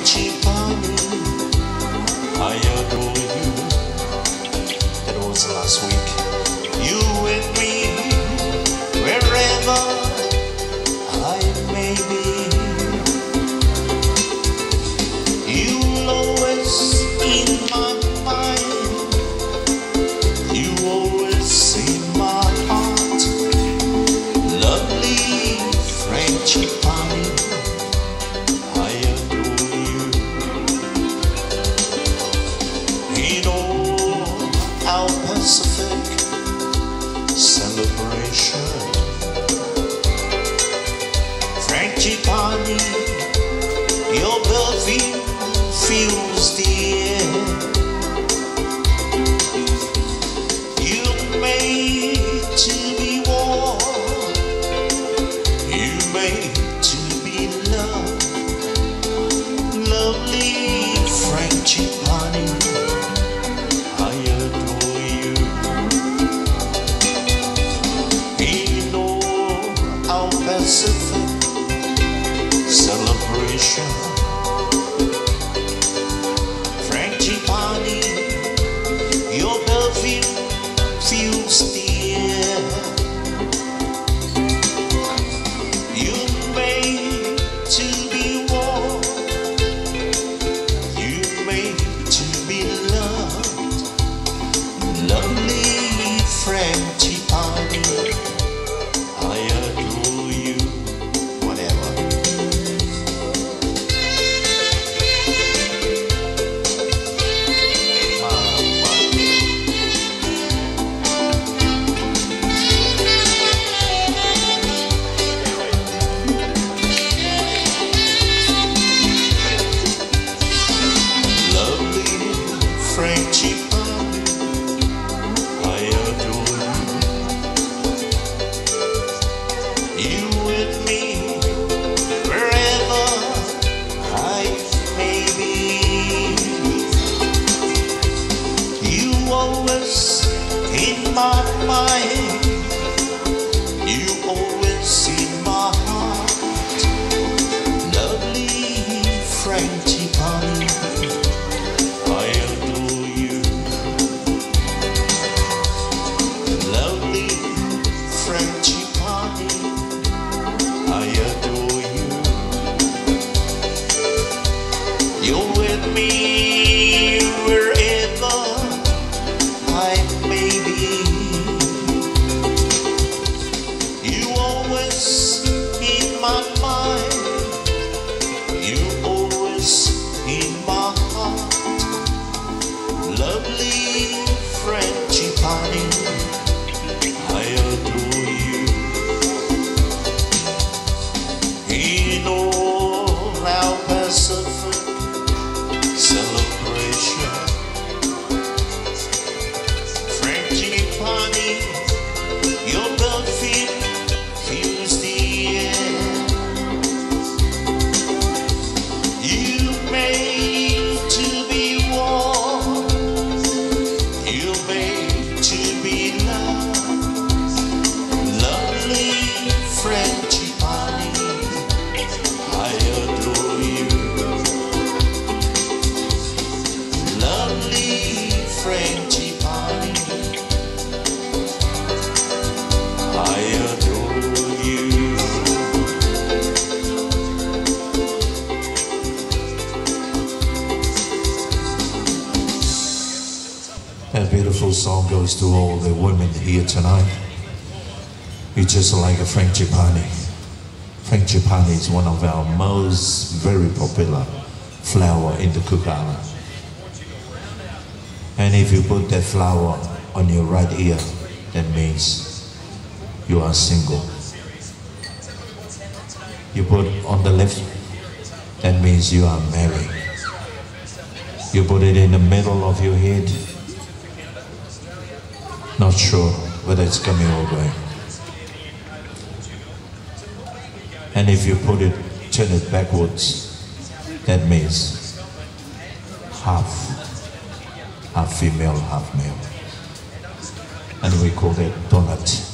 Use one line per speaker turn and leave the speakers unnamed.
Frangipani, I adore you. That was last week. You with me, wherever I may be. You'll always in my mind. You always in my heart. Lovely Frangipani, I adore you. In all our Pacific celebration, Frangipani, your perfume fills the air. You're made to be warm. You're made to be loved. Lovely Frangipani, I adore you. In all our Pacific celebration, Frangipani, your perfume fills the air. You're made to be warm. You're made to be loved. Lovely Frangipani, I adore you. Whatever. Lovely Frangipani, I adore you. You with me, wherever I may be. You always in my mind. You always in my heart. Lovely Frangipani, I adore you. Lovely Frangipani, I adore you. You're with me wherever I may be. You always in my mind. You always in my heart. Lovely Frangipani, I adore you. In all our Pacific celebration, Frangipani, your perfume fills the air. You made to be warm. You made to be loved. Lovely Frangipani, I adore you. Lovely Frangipani, I adore you. That beautiful song goes to all the women here tonight. You're just like a Frangipani. Frangipani is one of our most very popular flower in the Cook Island. And if you put that flower on your right ear, that means you are single. You put on the left, that means you are married. You put it in the middle of your head, not sure whether it's coming or going. And if you put it, turn it backwards, that means half female, half male. And we call it donut.